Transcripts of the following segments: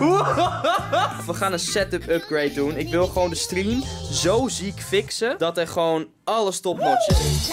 We gaan een setup upgrade doen. Ik wil gewoon de stream zo ziek fixen dat er gewoon alles topnotch is.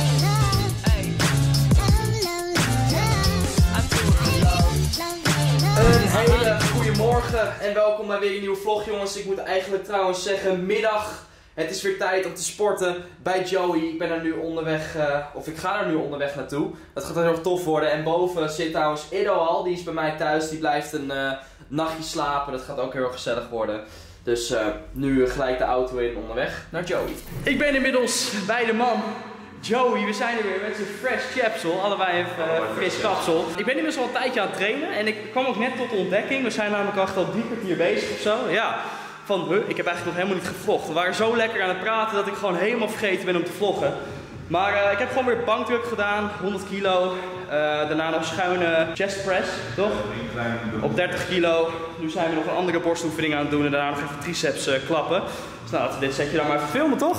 Een hele goede morgen en welkom bij weer een nieuwe vlog, jongens. Ik moet eigenlijk trouwens zeggen middag. Het is weer tijd om te sporten bij Joey. Ik ben er nu onderweg, of ik ga er nu onderweg naartoe. Dat gaat heel erg tof worden. En boven zit trouwens Ido al, die is bij mij thuis. Die blijft een nachtje slapen. Dat gaat ook heel erg gezellig worden. Dus nu gelijk de auto in onderweg naar Joey. Ik ben inmiddels bij de man. Joey, we zijn er weer met zijn fresh capsule, allebei een fris kapsel. Ik ben inmiddels al een tijdje aan het trainen en ik kwam ook net tot de ontdekking. We zijn namelijk al 3 kwartier bezig of zo. Ja, van ik heb eigenlijk nog helemaal niet gevlogd. We waren zo lekker aan het praten dat ik gewoon helemaal vergeten ben om te vloggen. Maar ik heb gewoon weer bankdruk gedaan, 100 kilo. Daarna nog schuine chest press, toch? Op 30 kilo. Nu zijn we nog een andere borstoefening aan het doen en daarna nog even triceps klappen. Dus nou, laten we dit setje dan maar even filmen, toch?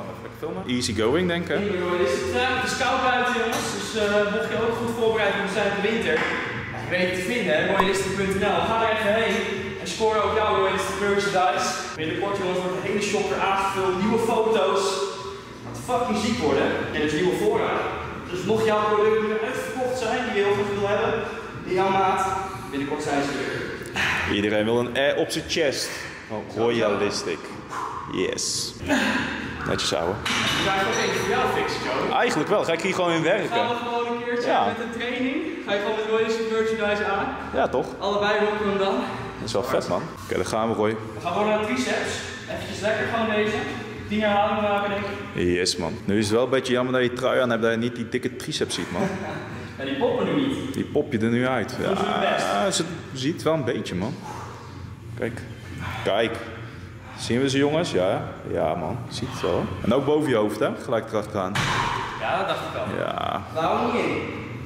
Easy going, denk ik. Het is koud buiten, jongens. Dus mocht je ook goed voorbereid moeten zijn op de winter. Ja, je weet het te vinden, hè? Royalistic.nl. Ga er even heen en score ook jouw Royalistic merchandise. Binnenkort, jongens, wordt de hele shop weer aangevuld. Nieuwe foto's. Het gaat fucking ziek worden. En dus nieuwe voorraad. Dus mocht jouw producten nu uitverkocht zijn, die je heel graag wil hebben, in jouw maat, binnenkort zijn ze weer. Iedereen wil een R op zijn chest. Oh, Royalistic. Yes. Netjes, ouwe. Ga ik ook eentje voor jou fixen, Joe? Eigenlijk wel. Ga ik hier gewoon in werken? Gaan we gewoon een keertje met een training. Ga je gewoon met Royalistic merchandise aan. Ja, toch? Allebei rocken we hem dan. Dat is wel vet, man. Oké, dan gaan we, Roy. We gaan gewoon naar de triceps. Eventjes lekker gewoon deze. 10 herhalingen maken, denk ik. Yes, man. Nu is het wel een beetje jammer dat je trui aan hebt dat je niet die dikke triceps ziet, man. Ja, die poppen nu niet. Die pop je er nu uit. Ja, ze ziet wel een beetje, man. Kijk. Kijk. Zien we ze, jongens? Ja. Ja, man. Je ziet het wel. En ook boven je hoofd, hè? Gelijk erachteraan. Ja, dat dacht ik al. Ja. Waarom niet in?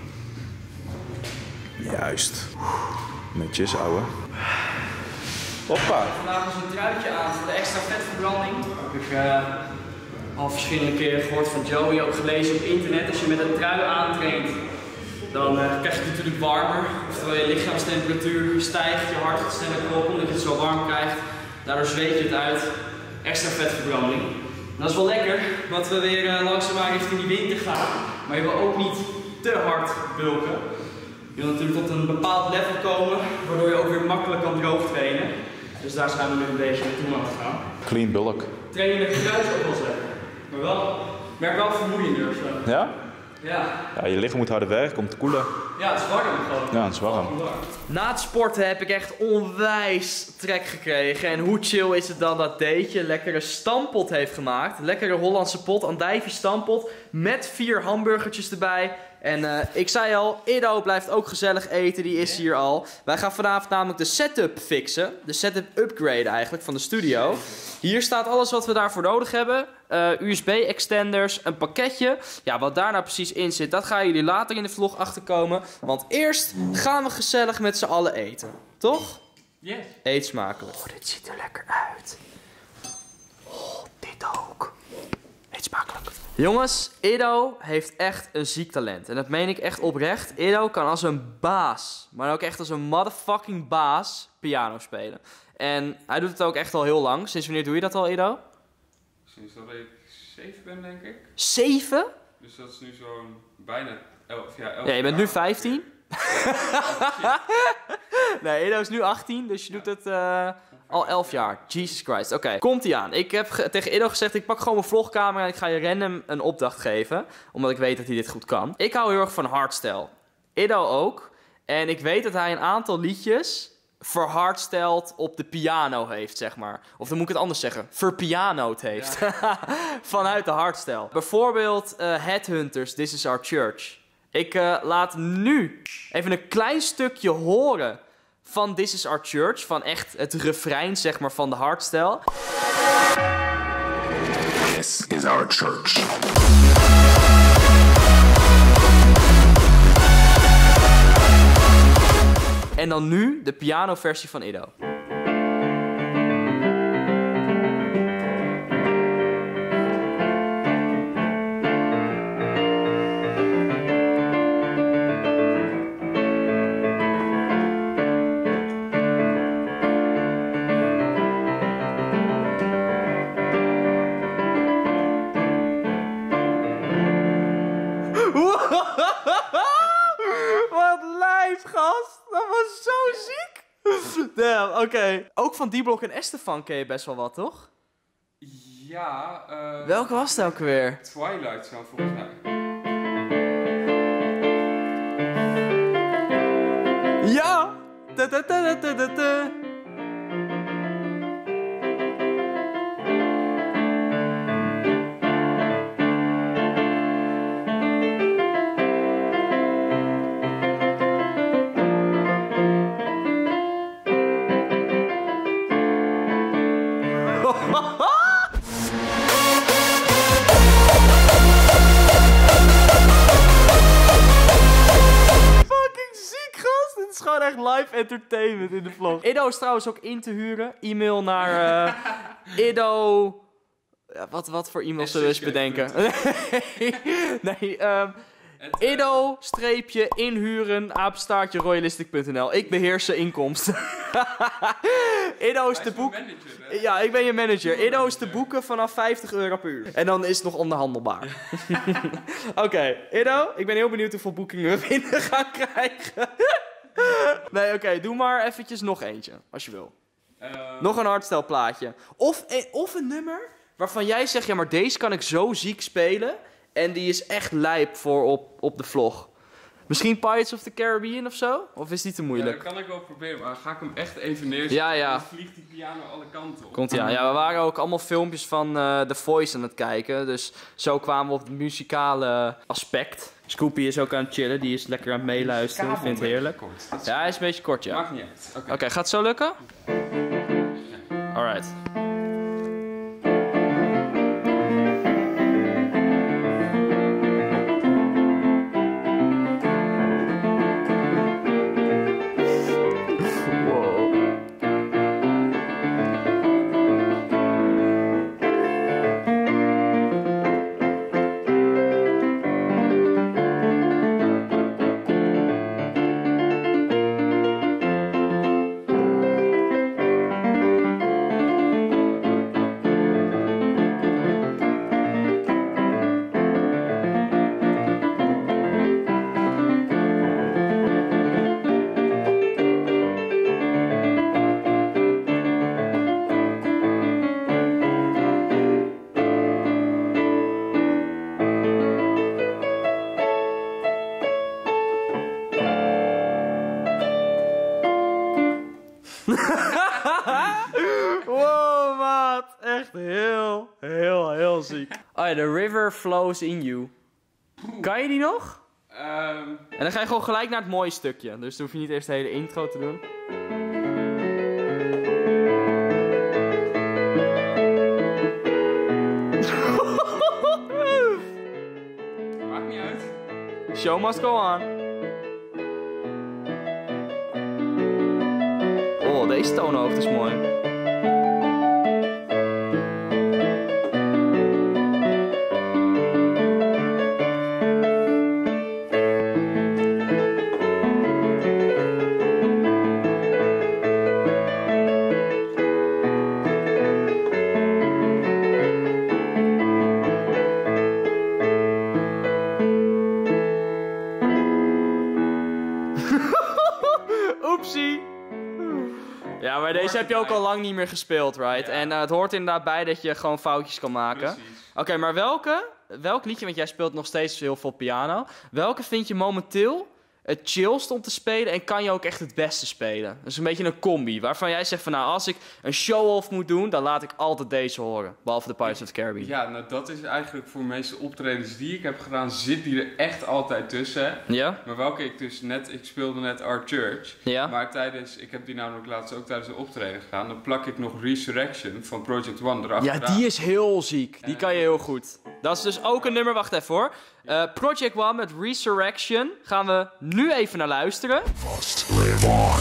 Juist. Netjes, ouwe. Hoppa. Vandaag was een truitje aan voor de extra vetverbranding. Heb ik al verschillende keren gehoord van Joey, ook gelezen op internet. Als je met een trui aantraint, dan krijg je het natuurlijk warmer. Oftewel je lichaamstemperatuur stijgt, je hart gaat sneller kloppen omdat je het zo warm krijgt. Daardoor zweet je het uit. Extra vetverbranding. En dat is wel lekker, want we weer langzaamaan richting die winter gaan. Maar je wil ook niet te hard bulken. Je wil natuurlijk tot een bepaald level komen, waardoor je ook weer makkelijk kan droog trainen. Dus daar zijn we nu een beetje naartoe aan het gaan. Clean bulk. Trainen met je kruis ook wel zeggen. Maar wel, ik merk wel vermoeiender of zo. Ja? Ja. Ja, je lichaam moet harder werken om te koelen. Ja, het is warm gewoon. Ja, het is warm. Na het sporten heb ik echt onwijs trek gekregen. En hoe chill is het dan dat Deetje lekkere stampot heeft gemaakt. Lekkere Hollandse pot, andijvie stampot. Met 4 hamburgertjes erbij. En ik zei al, Ido blijft ook gezellig eten, die is hier al. Wij gaan vanavond namelijk de setup fixen. De setup upgrade eigenlijk van de studio. Hier staat alles wat we daarvoor nodig hebben. USB-extenders, een pakketje. Ja, wat daar nou precies in zit, dat gaan jullie later in de vlog achterkomen. Want eerst gaan we gezellig met z'n allen eten. Toch? Yes. Eet smakelijk. Oh, dit ziet er lekker uit. Oh, dit ook. Eet smakelijk. Jongens, Ido heeft echt een ziek talent. En dat meen ik echt oprecht. Ido kan als een baas, maar ook echt als een motherfucking baas, piano spelen. En hij doet het ook echt al heel lang. Sinds wanneer doe je dat al, Ido? Sinds dat ik 7 ben, denk ik. 7? Dus dat is nu zo'n bijna 11 jaar. Ja, je bent nu 15. Nee, Ido is nu 18, dus je doet het al 11 jaar. Jesus Christ. Oké, komt-ie aan. Ik heb tegen Ido gezegd, ik pak gewoon mijn vlogcamera en ik ga je random een opdracht geven. Omdat ik weet dat hij dit goed kan. Ik hou heel erg van hardstyle. Ido ook. En ik weet dat hij een aantal liedjes verhardsteld op de piano heeft, zeg maar. Of dan moet ik het anders zeggen. Verpianoed heeft. Ja. Vanuit de hardstyle. Bijvoorbeeld Headhunters, This Is Our Church. Ik laat nu even een klein stukje horen van This Is Our Church. Van echt het refrein, zeg maar, van de hardstyle. This is our church. En dan nu de pianoversie van Ido. gast. Dat was zo ziek. Damn, oké. Ook van D-Block en Estefan ken je best wel wat, toch? Ja, Welke was het ook weer? Twilight Zone volgens mij. Ja! Ta-ta-ta-ta-ta-ta. Gewoon echt live entertainment in de vlog. Iddo is trouwens ook in te huren. E-mail naar Iddo... Ja, wat voor e-mail zullen we eens bedenken? Nee, Iddo-inhuren, @royalistic.nl. Ik beheers zijn inkomsten. Iddo is te boeken. Ja, ik ben je manager. Iddo is te boeken vanaf €50 per uur. En dan is het nog onderhandelbaar. Oké, Iddo, ik ben heel benieuwd hoeveel boekingen we binnen gaan krijgen. Nee, oké, doe maar eventjes nog eentje, als je wil. Nog een hardstyle plaatje. Of een nummer waarvan jij zegt, ja, maar deze kan ik zo ziek spelen. En die is echt lijp voor op de vlog. Misschien Pirates of the Caribbean of zo? Of is die te moeilijk? Ja, dat kan ik wel proberen, maar ga ik hem echt even neerzetten? Ja. Dan vliegt die piano alle kanten op. Komt ie aan. Ja, we waren ook allemaal filmpjes van The Voice aan het kijken. Dus zo kwamen we op het muzikale aspect. Scoopy is ook aan het chillen, die is lekker aan het meeluisteren. Ik vind het heerlijk. Ja, hij is een beetje kort, ja. Maakt niet uit. Oké, gaat het zo lukken? Alright. Wow, maat. Echt heel ziek. Oh ja, The River Flows in You. Kan je die nog? En dan ga je gewoon gelijk naar het mooie stukje. Dus dan hoef je niet eerst de hele intro te doen. Maakt niet uit. Show must go on. Oh, deze toonhoogte is mooi. Oepsie. Ja, maar deze heb je ook al lang niet meer gespeeld, right? Ja. En het hoort inderdaad bij dat je gewoon foutjes kan maken. Oké, maar welk liedje, want jij speelt nog steeds heel veel piano. Welke vind je momenteel het chillst om te spelen en kan je ook echt het beste spelen? Dus een beetje een combi, waarvan jij zegt van nou, als ik een show-off moet doen, dan laat ik altijd deze horen. Behalve de Pirates of the Caribbean. Ja, nou dat is eigenlijk voor de meeste optredens die ik heb gedaan, zit die er echt altijd tussen. Ja? Maar welke ik speelde net Our Church. Ja? Maar ik heb die namelijk laatst ook tijdens de optreden gedaan. Dan plak ik nog Resurrection van Project One erachteraan. Ja, die is heel ziek. Die kan je heel goed. Dat is dus ook een nummer, wacht even hoor. Project One met Resurrection gaan we nu even naar luisteren. Must live on.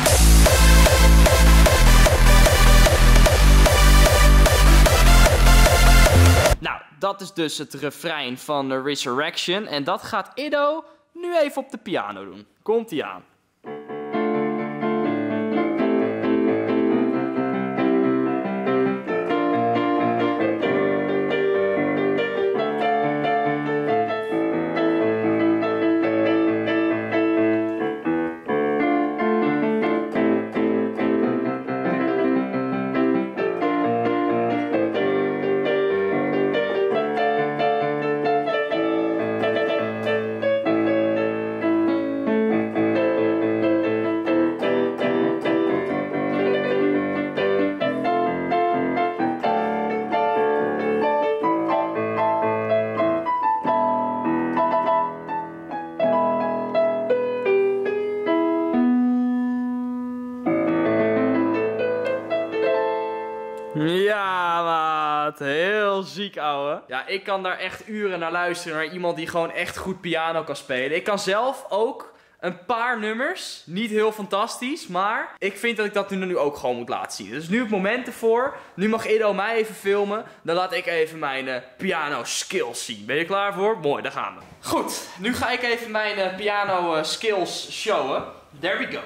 Nou, dat is dus het refrein van Resurrection. En dat gaat Iddo nu even op de piano doen. Komt-ie aan. inderdaad heel ziek, ouwe. Ja, ik kan daar echt uren naar luisteren. Naar iemand die gewoon echt goed piano kan spelen. Ik kan zelf ook een paar nummers. Niet heel fantastisch, maar ik vind dat ik dat nu ook gewoon moet laten zien. Dus nu het moment ervoor. Nu mag Ido mij even filmen. Dan laat ik even mijn piano skills zien. Ben je klaar voor? Mooi, daar gaan we. Goed, nu ga ik even mijn piano skills showen. There we go.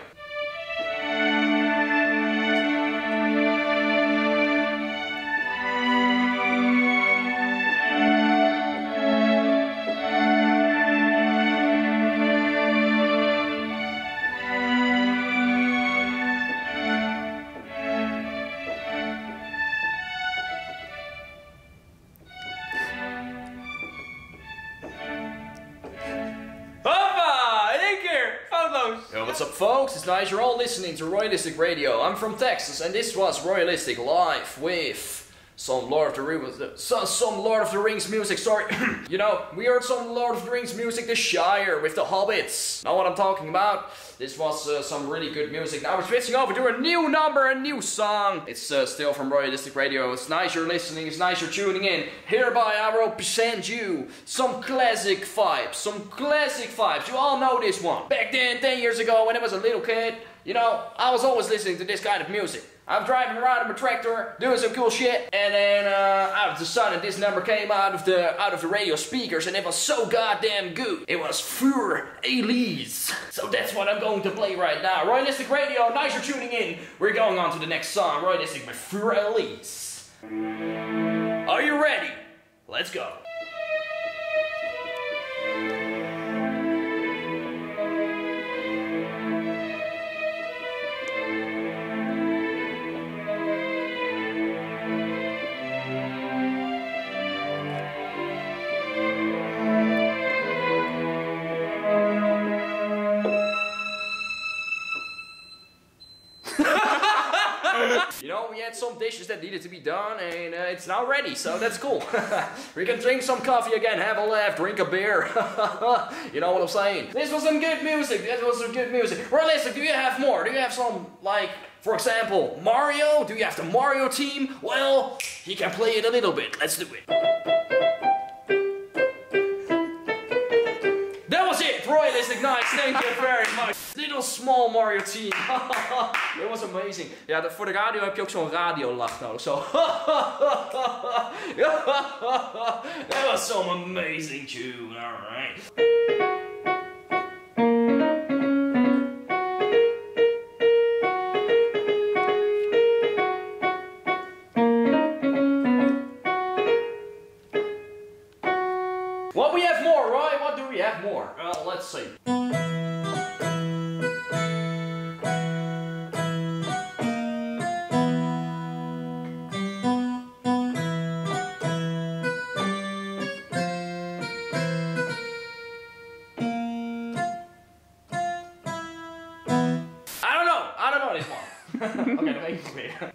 Yo, what's up folks? It's nice you're all listening to Royalistic Radio. I'm from Texas and this was Royalistic live with some Lord of the Rings music, sorry. You know, we heard some Lord of the Rings music, The Shire with the Hobbits. Know what I'm talking about? This was some really good music. Now we're switching over to a new number, a new song. It's still from Royalistic Radio. It's nice you're listening, it's nice you're tuning in. Hereby I will present you some classic vibes. Some classic vibes. You all know this one. Back then, 10 years ago, when I was a little kid, you know, I was always listening to this kind of music. I'm driving around in my tractor, doing some cool shit, and then out of the sudden this number came out of the radio speakers, and it was so goddamn good. It was Für Elise. So that's what I'm going to play right now. Royalistic Radio, nice you're tuning in. We're going on to the next song, Royalistic with Für Elise. Are you ready? Let's go. You know, we had some dishes that needed to be done, and it's now ready, so that's cool. We can drink some coffee again, have a laugh, drink a beer. You know what I'm saying? This was some good music, Realistic, do you have more? Do you have some, like, for example, Mario? Do you have the Mario team? Well, he can play it a little bit. Let's do it. That was it, Royalistic, nice, thank you very much. Little small Mario team. That was amazing. Ja, voor de radio heb je ook zo'n radiolach nodig. Zo. That was some amazing tune, alright. Well, we have more, right? What do we have more? Well, let's see. I don't know this one. Oké, nog even proberen.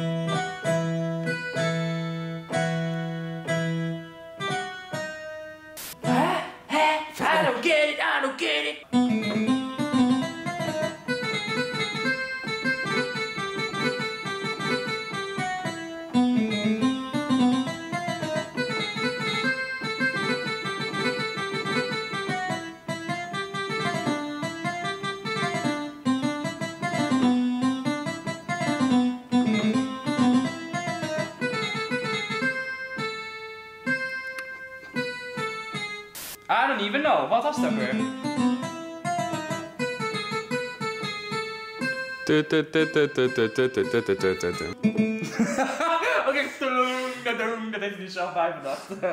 I don't get it, I don't get it. I don't even know. Wat was dat weer? Oké, dat heeft hij zelf bij bedacht.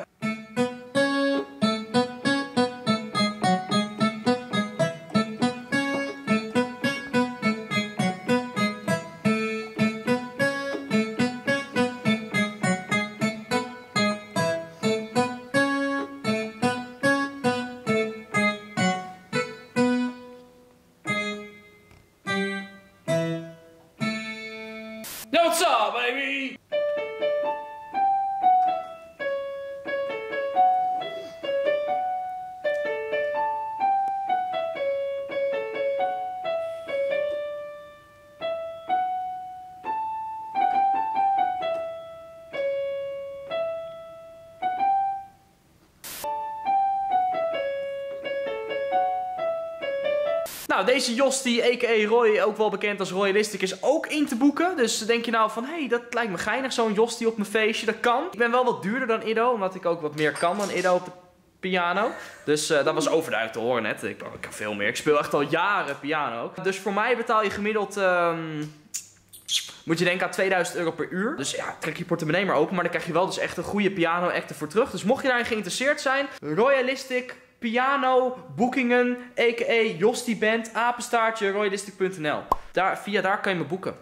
What's up, baby? Nou, deze Josti, a.k.a. Roy, ook wel bekend als Royalistic, is ook in te boeken. Dus denk je nou van, hé, dat lijkt me geinig, zo'n Josti op mijn feestje. Dat kan. Ik ben wel wat duurder dan Iddo, omdat ik ook wat meer kan dan Iddo op de piano. Dus dat was overduidelijk te horen net. Ik kan veel meer. Ik speel echt al jaren piano. Dus voor mij betaal je gemiddeld... moet je denken aan €2000 per uur. Dus ja, trek je portemonnee maar open. Maar dan krijg je wel dus echt een goede piano-act ervoor terug. Dus mocht je daarin geïnteresseerd zijn, Royalistic piano boekingen, a.k.a. Josti Band, apenstaartje, royalistic.nl. Via daar kan je me boeken.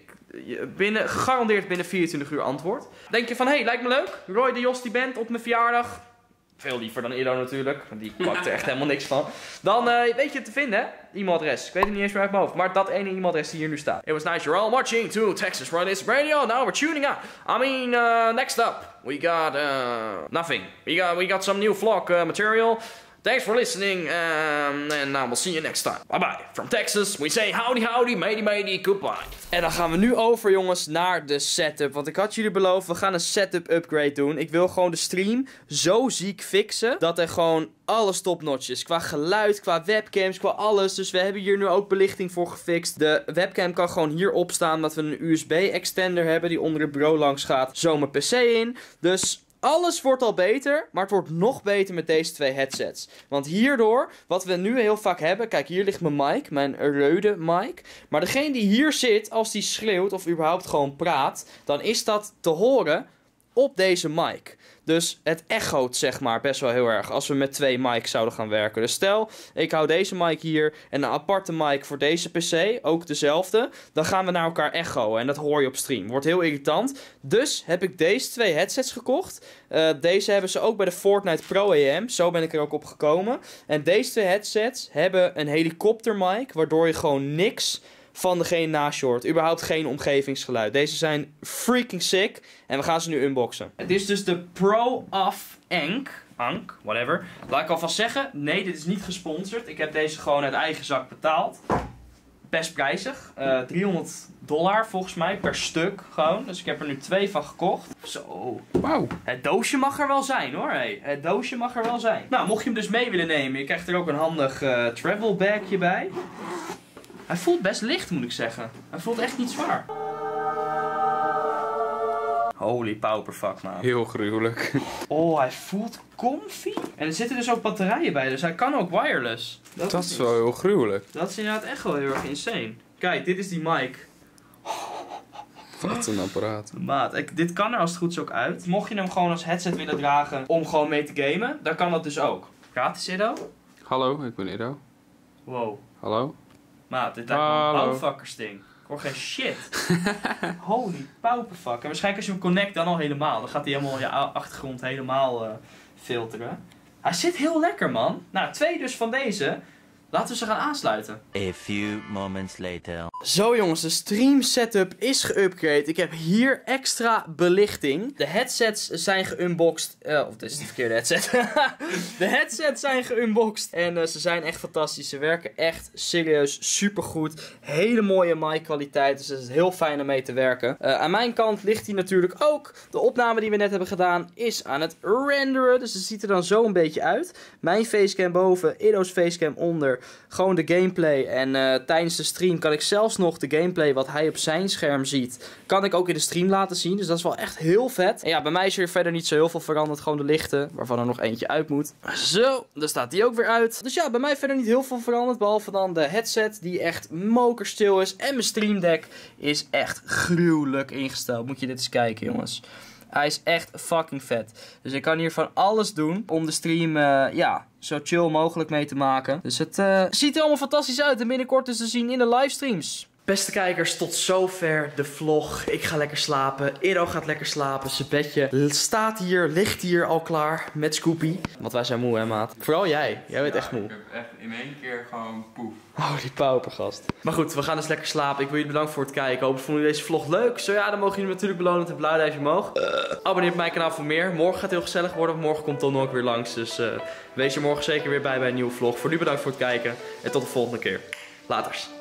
Gegarandeerd binnen 24 uur antwoord. Denk je van, hé, lijkt me leuk. Roy de Josti Band op mijn verjaardag. Veel liever dan Iddo natuurlijk. Die pakt er echt helemaal niks van. Dan weet je het te vinden, hè? E-mailadres. Ik weet het niet eens meer uit mijn hoofd. Maar dat ene e-mailadres die hier nu staat. It was nice. You're all watching to Texas Royalistic Radio. Now we're tuning out. I mean, next up, we got nothing. We got some new vlog material. Thanks for listening. And we'll see you next time. Bye bye. From Texas, we say howdy howdy, matey matey, goodbye. En dan gaan we nu over, jongens, naar de setup. Want ik had jullie beloofd, we gaan een setup upgrade doen. Ik wil gewoon de stream zo ziek fixen dat er gewoon alles topnotch is. Qua geluid, qua webcams, qua alles. Dus we hebben hier nu ook belichting voor gefixt. De webcam kan gewoon hier opstaan, omdat we een USB extender hebben die onder het bureau langs gaat. Zo mijn PC in. Dus... alles wordt al beter, maar het wordt nog beter met deze twee headsets. Want hierdoor, wat we nu heel vaak hebben... kijk, hier ligt mijn mic, mijn rode mic. Maar degene die hier zit, als die schreeuwt of überhaupt gewoon praat... dan is dat te horen op deze mic. Dus het echoot, zeg maar, best wel heel erg als we met twee mics zouden gaan werken. Dus stel, ik hou deze mic hier en een aparte mic voor deze PC, ook dezelfde. Dan gaan we naar elkaar echoen en dat hoor je op stream. Wordt heel irritant. Dus heb ik deze twee headsets gekocht. Deze hebben ze ook bij de Fortnite Pro AM. Zo ben ik er ook op gekomen. En deze twee headsets hebben een helikopter mic, waardoor je gewoon niks van degene naast je hoort. Überhaupt geen omgevingsgeluid. Deze zijn freaking sick. En we gaan ze nu unboxen. Het is dus de Pro AF Ank, whatever. Laat ik alvast zeggen, nee, dit is niet gesponsord. Ik heb deze gewoon uit eigen zak betaald. Best prijzig. $300 volgens mij per stuk gewoon. Dus ik heb er nu 2 van gekocht. Zo. Wauw. Het doosje mag er wel zijn hoor. Hey. Het doosje mag er wel zijn. Nou, mocht je hem dus mee willen nemen. Je krijgt er ook een handig travel bagje bij. Hij voelt best licht, moet ik zeggen. Hij voelt echt niet zwaar. Holy pauperfuck, man. Heel gruwelijk. Oh, hij voelt comfy. En er zitten dus ook batterijen bij, dus hij kan ook wireless. Dat is wel heel gruwelijk. Dat is inderdaad echt wel heel erg insane. Kijk, dit is die mic. Wat een apparaat. Maat, dit kan er als het goed is ook uit. Mocht je hem gewoon als headset willen dragen om gewoon mee te gamen, dan kan dat dus ook. Gratis, Iddo? Hallo, ik ben Iddo. Wow. Hallo? Maat, dit lijkt me een bouwvakkersding. Ik hoor geen shit. Holy pauperfuck. En waarschijnlijk als je hem connect dan al helemaal. Dan gaat hij helemaal je achtergrond helemaal filteren. Hij zit heel lekker, man. Nou, 2 dus van deze. Laten we ze gaan aansluiten. A few moments later. Zo jongens, de stream setup is geüpgrade. Ik heb hier extra belichting. De headsets zijn geunboxed. Of dit is de verkeerde headset. De headsets zijn geunboxed. En ze zijn echt fantastisch. Ze werken echt serieus supergoed. Hele mooie mic kwaliteit. Dus het is heel fijn om mee te werken. Aan mijn kant ligt hij natuurlijk ook. De opname die we net hebben gedaan is aan het renderen. Dus het ziet er dan zo een beetje uit. Mijn facecam boven, Iddo's facecam onder. Gewoon de gameplay. En tijdens de stream kan ik zelfs nog de gameplay wat hij op zijn scherm ziet, kan ik ook in de stream laten zien. Dus dat is wel echt heel vet. En ja, bij mij is er verder niet zo heel veel veranderd. Gewoon de lichten, waarvan er nog eentje uit moet. Zo, daar staat die ook weer uit. Dus ja, bij mij verder niet heel veel veranderd. Behalve dan de headset, die echt mokerstil is. En mijn Stream Deck is echt gruwelijk ingesteld. Moet je dit eens kijken, jongens. Hij is echt fucking vet. Dus ik kan hier van alles doen om de stream, ja, zo chill mogelijk mee te maken. Dus het ziet er allemaal fantastisch uit. En binnenkort dus te zien in de livestreams. Beste kijkers, tot zover de vlog. Ik ga lekker slapen. Iddo gaat lekker slapen. Zijn bedje staat hier, ligt hier al klaar met Scoopy. Want wij zijn moe, hè, maat? Vooral jij. Jij bent echt moe. Ik heb echt in één keer gewoon poef. Oh, die paupergast. Maar goed, we gaan dus lekker slapen. Ik wil jullie bedanken voor het kijken. Hopelijk vonden jullie deze vlog leuk. Zo ja, dan mogen jullie natuurlijk belonen met een blauw duimpje omhoog. Abonneer op mijn kanaal voor meer. Morgen gaat het heel gezellig worden. Morgen komt Ton ook weer langs. Dus wees er morgen zeker weer bij een nieuwe vlog. Voor nu bedankt voor het kijken. En tot de volgende keer. Laters.